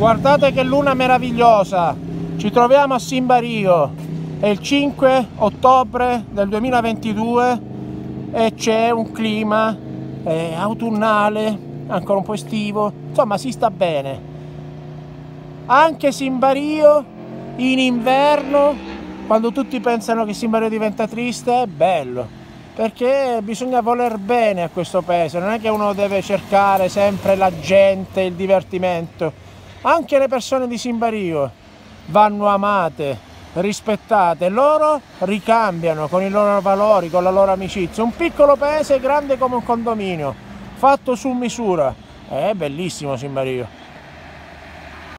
Guardate che luna meravigliosa, ci troviamo a Simbario, è il 5 ottobre del 2022 e c'è un clima autunnale, ancora un po' estivo, insomma si sta bene. Anche Simbario in inverno, quando tutti pensano che Simbario diventa triste, è bello, perché bisogna voler bene a questo paese, non è che uno deve cercare sempre la gente, il divertimento. Anche le persone di Simbario vanno amate, rispettate, loro ricambiano con i loro valori, con la loro amicizia. Un piccolo paese grande come un condominio, fatto su misura. È bellissimo Simbario.